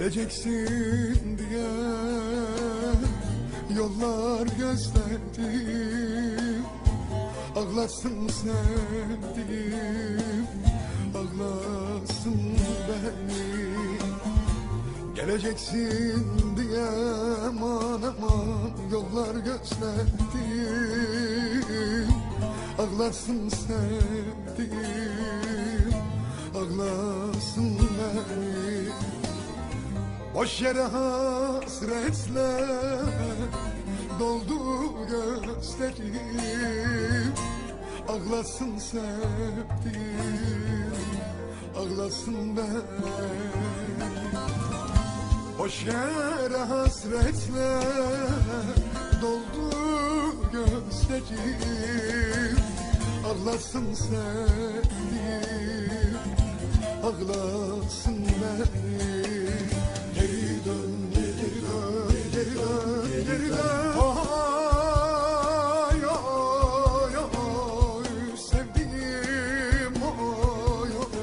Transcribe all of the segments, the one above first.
Geleceksin diye yollar gözledim. Ağlasın sevdiğim, ağlasın beni. Geleceksin diye aman aman yollar gözledim. Ağlasın sevdiğim, ağlasın beni. Boş yere hasretle doldu gözlerim. Ağlasın sevdiğim, ağlasın beni. Boş yere hasretle doldu gözlerim. Ağlasın sevdiğim, ağlasın beni. Geri dön, geri dön, geri dön, geri dön. Oy, oy, oy, sevdiğim, oy, oy,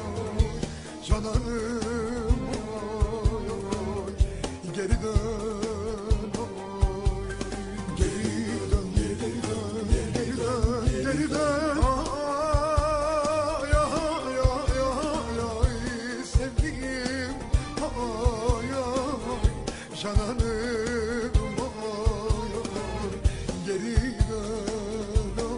cananım, oy, oy, geri dön, oy, geri dön, geri dön, geri dön, geri dön. Oy, oy, oy, oy, sevdiğim, oy, oy, cananım, oy, oy, geri dön, oy.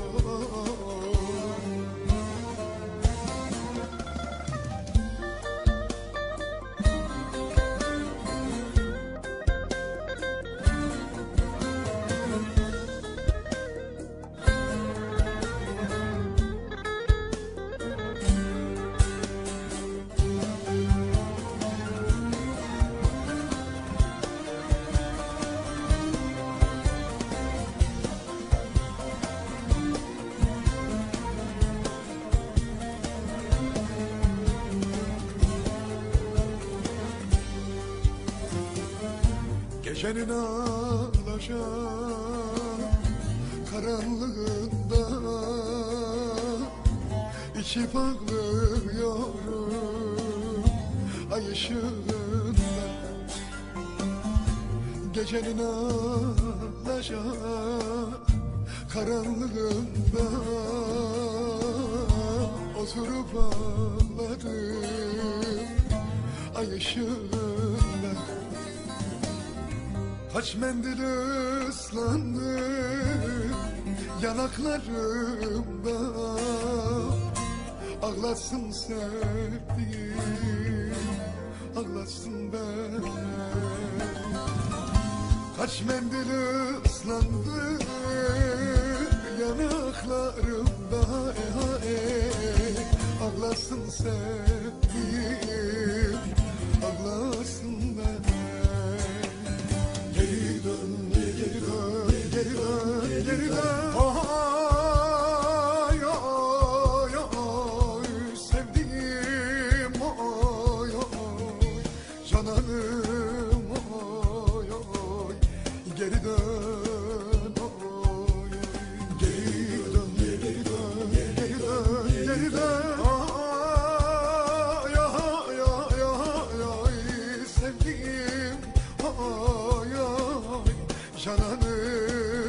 Gecenin ağlaşan karanlığında içip ağlıyorum ay ışığında. Gecenin ağlaşan karanlığında oturup ağladım ay ışığında. Kaç mendil ıslandı yanaklarımda. Ağlasın sevdiğim, ağlasın ben. Kaç mendil ıslandı yanaklarımda. Ağlasın sevdiğim, ağlasın ben. Geri dön, geri dön, geri dön, geri dön. Oy, oy, oy, sevdiğim, oy, oy, cananım, oy, oy, geri dön, oy, geri dön, geri dön, geri dön, geri dön. Oy, oy, oy, oy, sevdiğim, oy, oy, cananım.